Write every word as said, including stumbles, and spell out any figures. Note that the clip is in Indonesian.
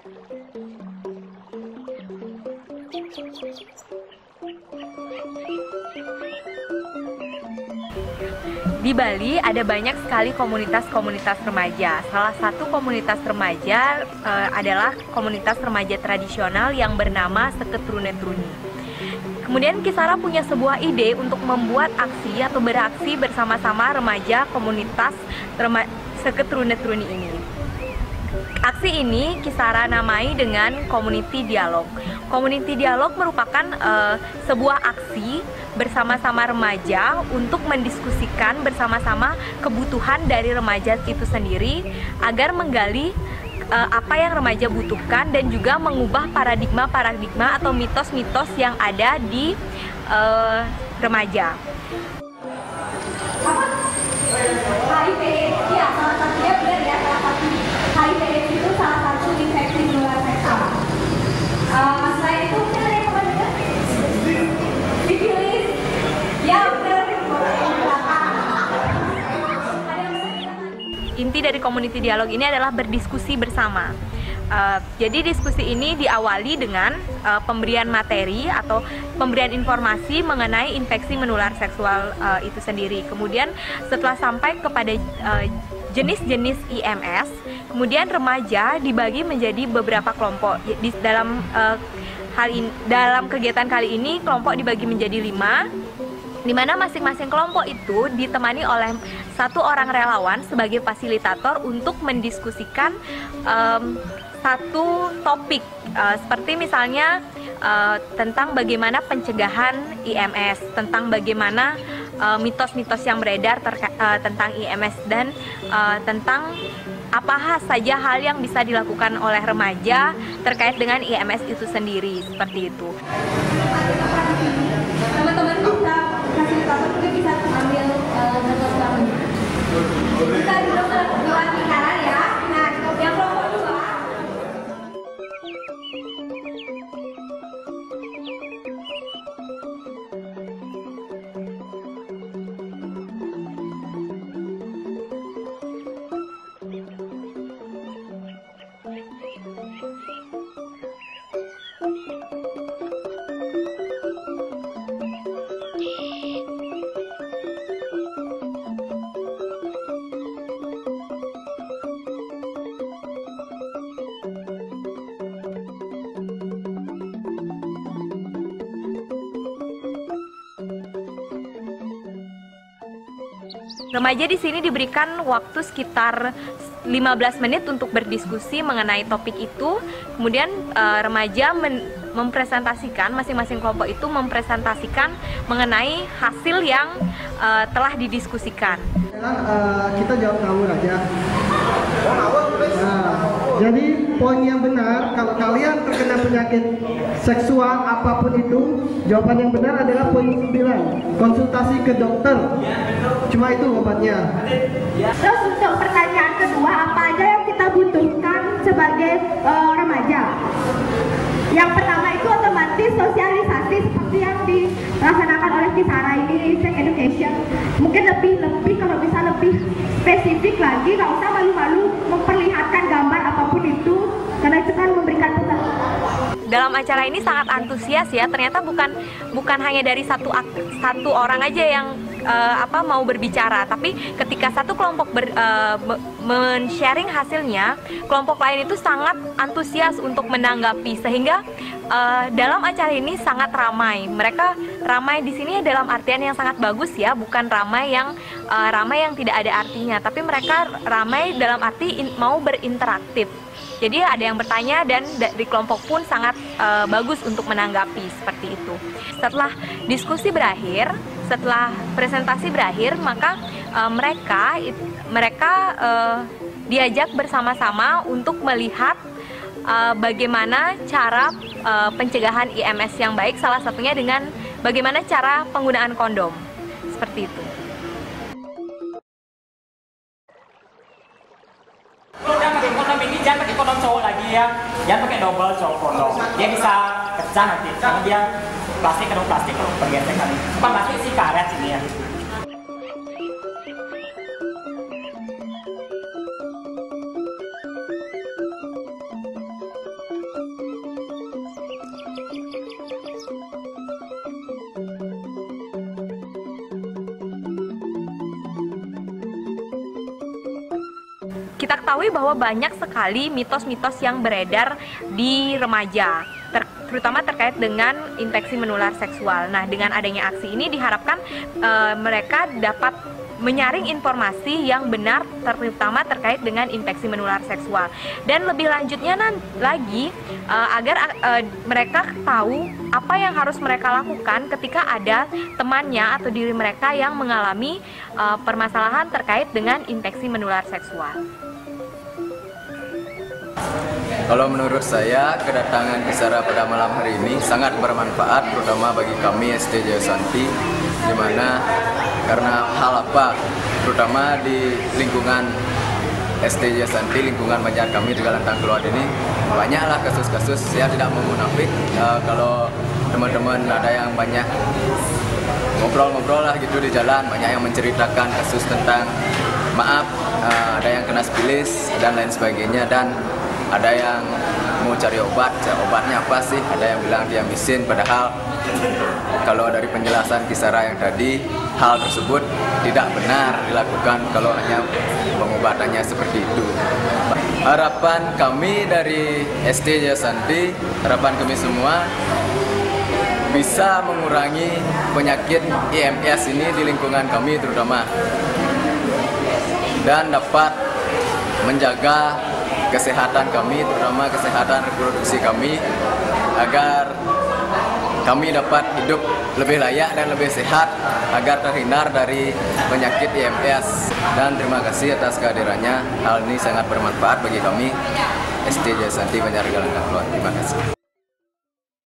Di Bali ada banyak sekali komunitas-komunitas remaja. Salah satu komunitas remaja e, adalah komunitas remaja tradisional yang bernama Seket Rune Truni. Kemudian Kisara punya sebuah ide untuk membuat aksi atau beraksi bersama-sama remaja komunitas rema Seket Rune Truni ini. Aksi ini Kisara namai dengan Community Dialog. Community Dialog merupakan e, sebuah aksi bersama-sama remaja untuk mendiskusikan bersama-sama kebutuhan dari remaja itu sendiri agar menggali uh, apa yang remaja butuhkan dan juga mengubah paradigma-paradigma atau mitos-mitos yang ada di uh, remaja. H I V AIDS, ya salah satunya benar ya, salah satu H I V AIDS itu salah satu infeksi menular seksual. Uh, selain itu mungkin ada yang mau dengar? Sifilis, ya benar. Inti dari community dialog ini adalah berdiskusi bersama. Uh, jadi diskusi ini diawali dengan uh, pemberian materi atau pemberian informasi mengenai infeksi menular seksual uh, itu sendiri. Kemudian setelah sampai kepada uh, jenis-jenis I M S, kemudian remaja dibagi menjadi beberapa kelompok. Di dalam uh, hal ini, dalam kegiatan kali ini kelompok dibagi menjadi lima, di mana masing-masing kelompok itu ditemani oleh satu orang relawan sebagai fasilitator untuk mendiskusikan um, satu topik, uh, seperti misalnya uh, tentang bagaimana pencegahan I M S, tentang bagaimana mitos-mitos uh, yang beredar uh, tentang I M S, dan uh, tentang apa saja hal yang bisa dilakukan oleh remaja terkait dengan I M S itu sendiri, seperti itu. Teman-teman bisa fasilitator juga bisa ambil contoh selanjutnya. Kita dulu buat lingkaran ya. Nah, yang kelompok dua. Remaja di sini diberikan waktu sekitar lima belas menit untuk berdiskusi mengenai topik itu. Kemudian uh, remaja men mempresentasikan, masing-masing kelompok itu mempresentasikan mengenai hasil yang uh, telah didiskusikan. Uh, kita jawab ngawur aja. Nah, jadi poin yang benar, kalau kalian terkena penyakit seksual apapun itu, jawaban yang benar adalah poin sembilan, konsultasi ke dokter. Cuma itu obatnya. Terus untuk pertanyaan kedua, apa aja yang kita butuhkan sebagai uh, remaja? Yang pertama itu otomatis sosialisasi seperti yang dilaksanakan oleh Kisara ini, sex education. Mungkin lebih lebih kalau bisa lebih spesifik lagi, nggak usah malu-malu memperlihatkan gambar apapun itu, karena itu kan memberikan pesan. Dalam acara ini sangat antusias ya. Ternyata bukan bukan hanya dari satu satu orang aja yang uh, apa mau berbicara, tapi ketika satu kelompok ber, uh, men-sharing hasilnya, kelompok lain itu sangat antusias untuk menanggapi, sehingga uh, dalam acara ini sangat ramai. Mereka ramai di sini dalam artian yang sangat bagus ya, bukan ramai yang uh, ramai yang tidak ada artinya, tapi mereka ramai dalam arti in, mau berinteraktif. Jadi ada yang bertanya dan dari kelompok pun sangat uh, bagus untuk menanggapi, seperti itu. Setelah diskusi berakhir, setelah presentasi berakhir, maka uh, mereka it, mereka uh, diajak bersama-sama untuk melihat uh, bagaimana cara uh, pencegahan I M S yang baik, salah satunya dengan bagaimana cara penggunaan kondom, seperti itu. Kondom ini jangan pakai kondom cowok lagi ya, jangan pakai double cowok kondom, dia bisa pecah nanti karena dia plastik kena plastik pergesekan, bukan plastik sih, karet ini ya. kita ketahui bahwa banyak sekali mitos-mitos yang beredar di remaja, ter terutama terkait dengan infeksi menular seksual. Nah, dengan adanya aksi ini diharapkan e, mereka dapat menyaring informasi yang benar, terutama terkait dengan infeksi menular seksual. Dan lebih lanjutnya lagi, e, agar e, mereka tahu apa yang harus mereka lakukan ketika ada temannya atau diri mereka yang mengalami e, permasalahan terkait dengan infeksi menular seksual. Kalau menurut saya, kedatangan Kisara pada malam hari ini sangat bermanfaat, terutama bagi kami S D Jaya Santi, di mana karena hal apa, terutama di lingkungan S D Jaya Santi, lingkungan banjar kami di Galantang Keluar ini, banyaklah kasus-kasus. Saya tidak mau munafik, uh, kalau teman-teman ada yang banyak ngobrol-ngobrol lah gitu di jalan, banyak yang menceritakan kasus tentang maaf, uh, ada yang kena spilis dan lain sebagainya, dan ada yang mau cari obat, obatnya apa sih? Ada yang bilang diamisin, padahal kalau dari penjelasan Kisara yang tadi, hal tersebut tidak benar dilakukan kalau hanya pengobatannya seperti itu. Harapan kami dari S D Jaya Santi, harapan kami semua bisa mengurangi penyakit I M S ini di lingkungan kami terutama, dan dapat menjaga kesehatan kami, terutama kesehatan reproduksi kami, agar kami dapat hidup lebih layak dan lebih sehat, agar terhindar dari penyakit I M S. Dan terima kasih atas kehadirannya. Hal ini sangat bermanfaat bagi kami S D Jaya Santi Banjar Galantang Keluar. Terima kasih.